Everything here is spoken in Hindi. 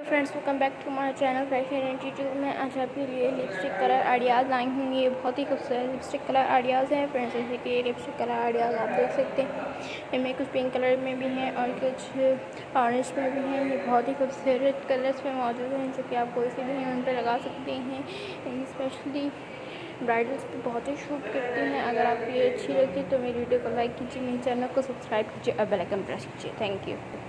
Friends, welcome back to my channel fashion institute में। आज आपके लिए लिपस्टिक कलर आइडियाज़ लाई हूँ। ये बहुत ही खूबसूरत लिपस्टिक कलर आइडियाज़ हैं फ्रेंड्स। जैसे कि ये लिपस्टिक कलर आइडियाज़ आप देख सकते हैं, इनमें कुछ पिंक कलर में भी हैं और कुछ ऑरेंज में भी हैं। ये बहुत ही खूबसूरत कलर्स में मौजूद हैं जो कि आप कोई से भी उन पर लगा सकते हैं। स्पेशली ब्राइडल्स पे बहुत ही शूट करती हैं। अगर आपको ये अच्छी लगती है तो मेरी वीडियो को लाइक कीजिए, मेरे चैनल को सब्सक्राइब कीजिए और बेल आइकन प्रेस कीजिए। Thank you.